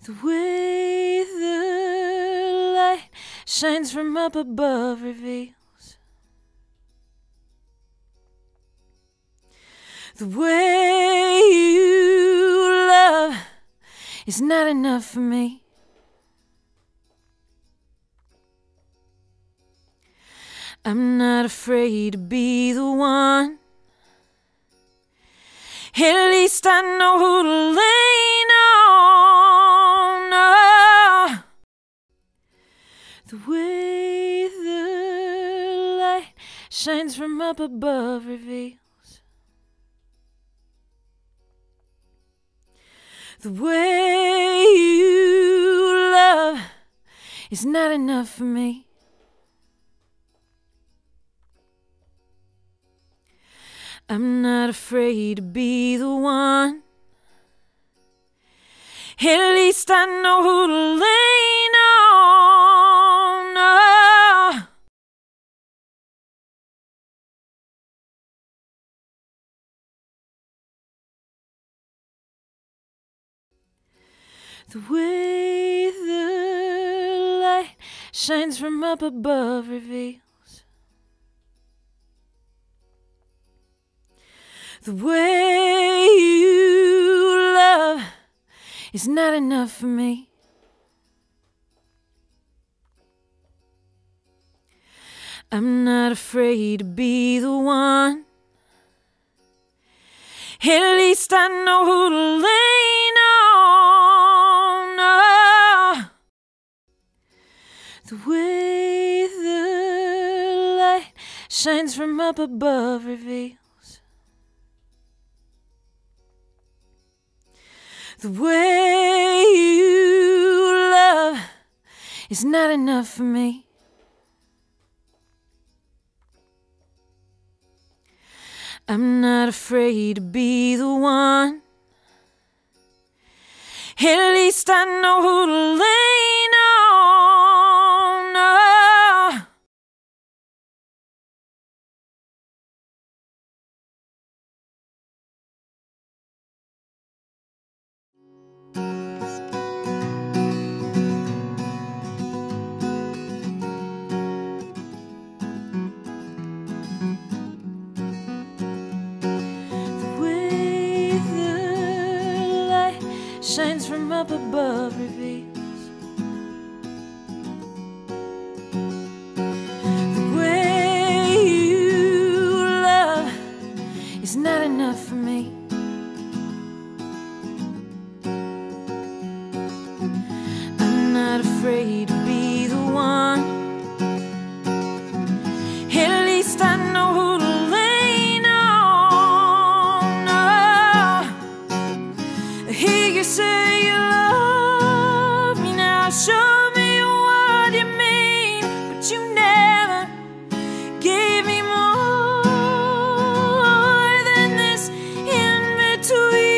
The way the light shines from up above reveals the way you love is not enough for me. I'm not afraid to be the one. At least I know who to lean on. Oh. The way the light shines from up above reveals the way you love is not enough for me. I'm not afraid to be the one. At least I know who to lean on. Oh. The way the light shines from up above reveals the way you love is not enough for me. I'm not afraid to be the one. At least I know who to lean on. Oh. The way the light shines from up above reveals the way you love is not enough for me. I'm not afraid to be the one. At least I know who to lean on. Oh. Shines from up above reveals the way you love is not enough for me. I'm not afraid to be the one. At least I know who to lean on. Oh. I hear you say you love me now. Show me what you mean, but you never gave me more than this in between.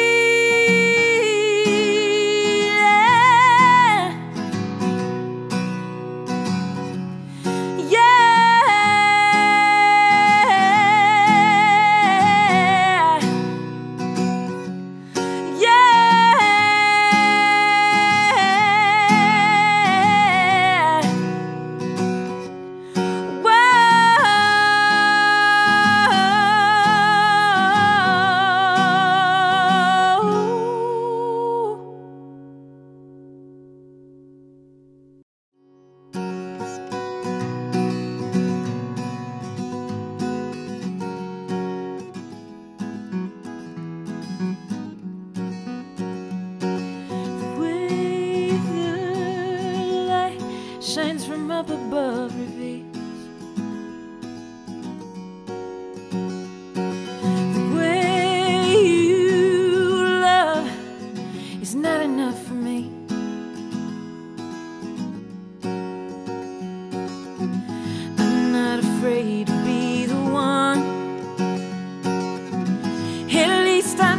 Shines from up above reveals the way you love is not enough for me. I'm not afraid to be the one. At least I